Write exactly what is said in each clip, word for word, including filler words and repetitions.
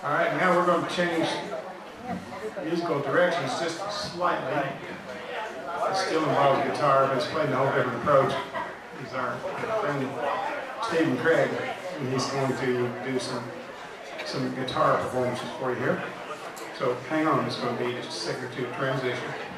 All right, now we're going to change musical directions just slightly. It still involves guitar, but it's playing a whole different approach. He's our friend Stephen Craig, and he's going to do some some guitar performances for you here. So hang on, it's going to be just a second or two transition.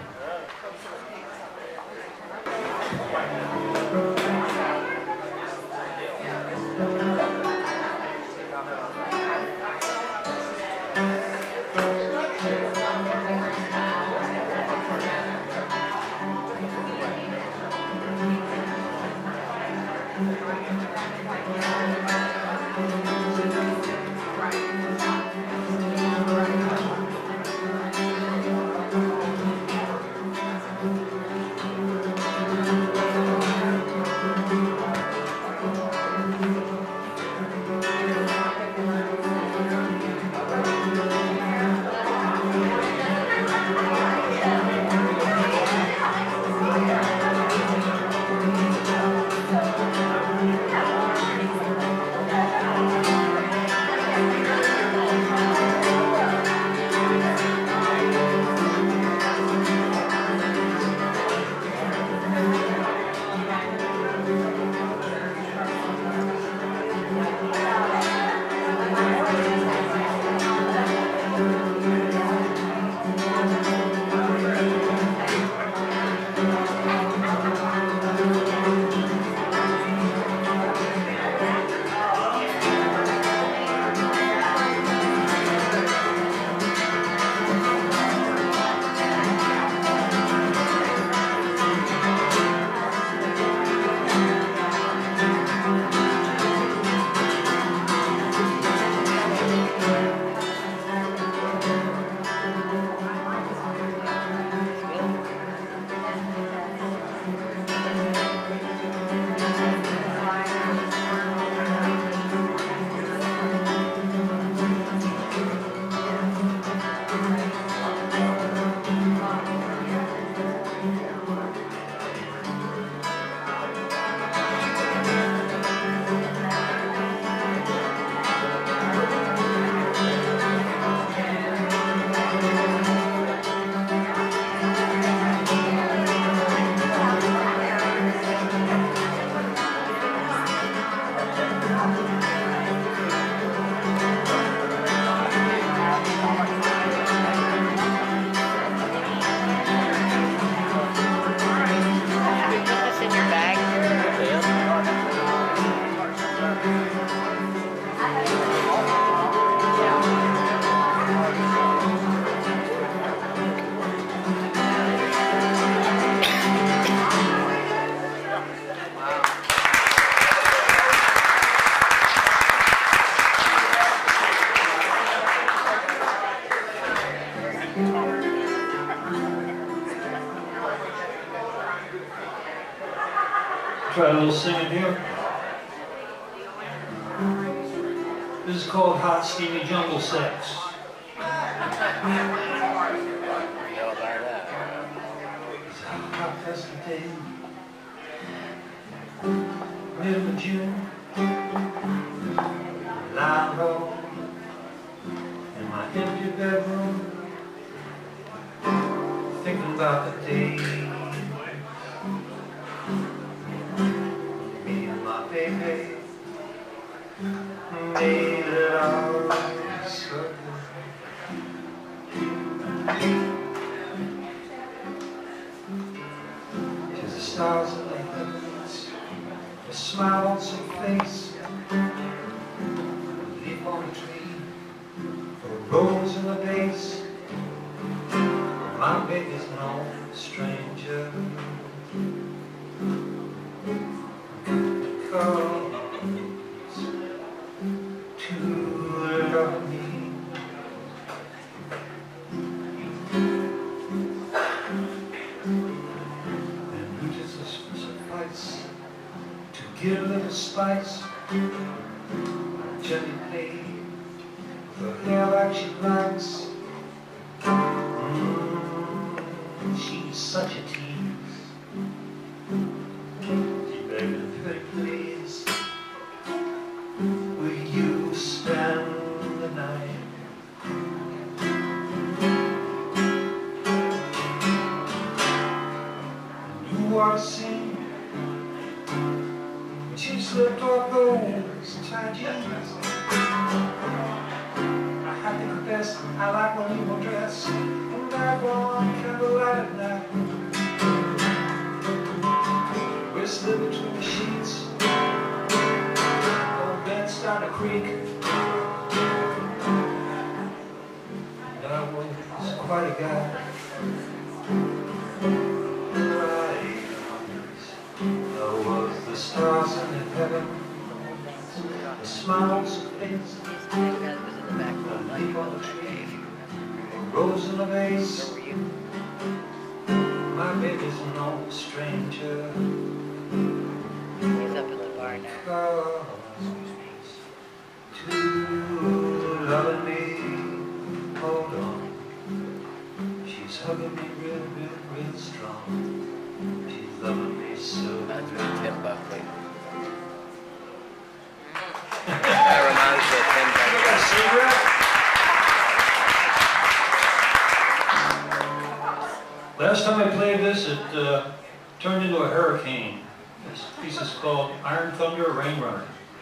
Try a little singing here. This is called Hot Steamy Jungle Sex. It's a hot festive day, middle of June, lying low in my empty bedroom, thinking about the day baby made it all so good. To the stars in the heavens, a smile on some face, a leaf on a tree, a rose in the vase. My baby's no stranger. To love me, and we just suffice to give a little spice, gently play with her hair like she likes. Mm, she's such a tease. She begged me pretty please, will you spend the night jeans. I have to confess, I like when you were dressed in that warm candlelight at night. Whistling between the sheets, old bed started to creak. And I was quite a guy. There was the stars in heaven, the smiles of face, the leaf on the tree, rose in a vase. My baby's no stranger. He's up at the bar now. To loving me, hold on. She's hugging me real, real, real strong. She's loving me so. That's me, Tim Buckley. That reminds me of Tim Buckley. Last time I played this, it uh, turned into a hurricane. This piece is called Iron Thunder Rain Runner.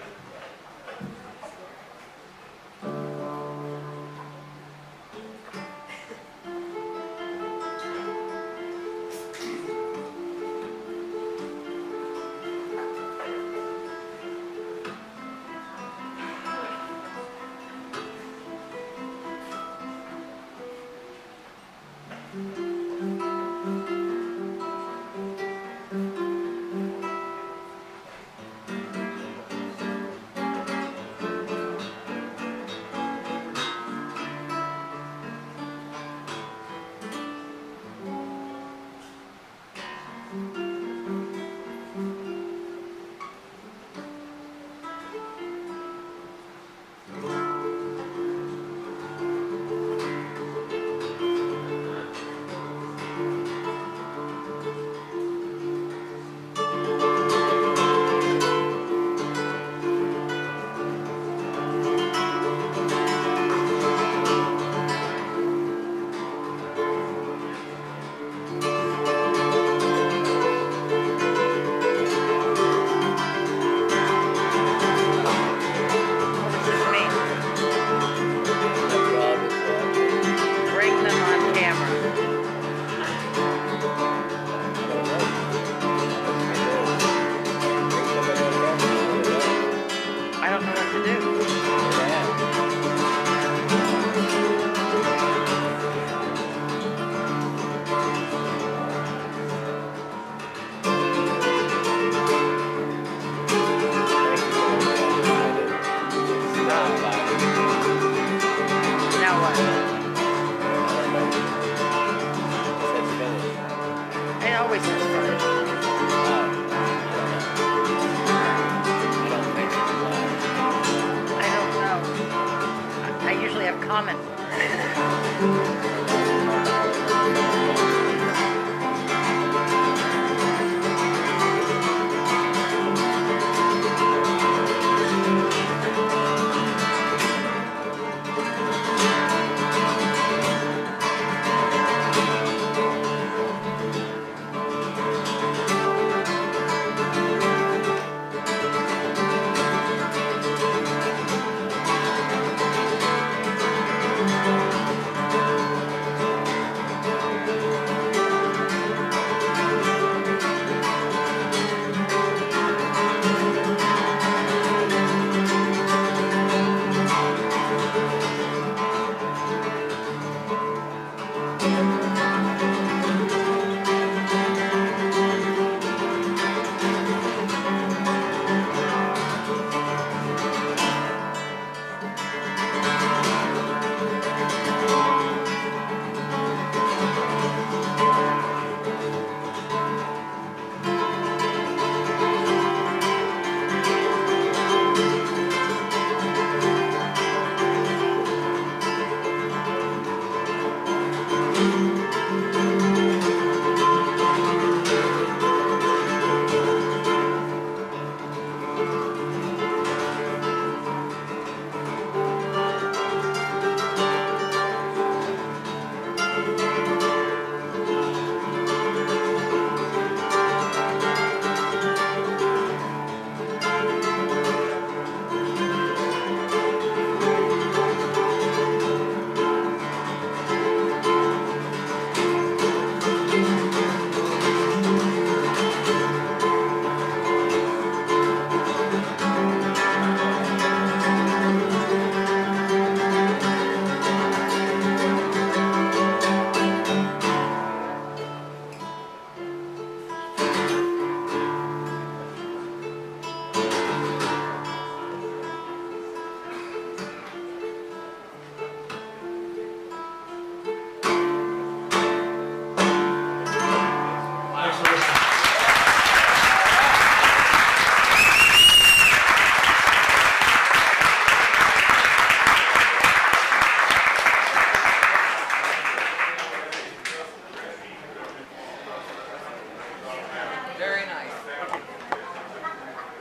Comment.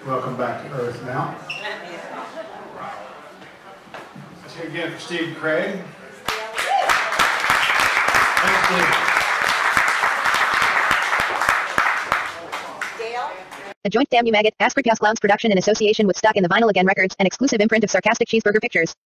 welcome back to Earth now. Let's hear again for Steve and Craig. Thanks, Steve. A joint Damn You Maggot, Asper Pias Clowns production in association with Stuck in the Vinyl Again Records, an exclusive imprint of Sarcastic Cheeseburger Pictures.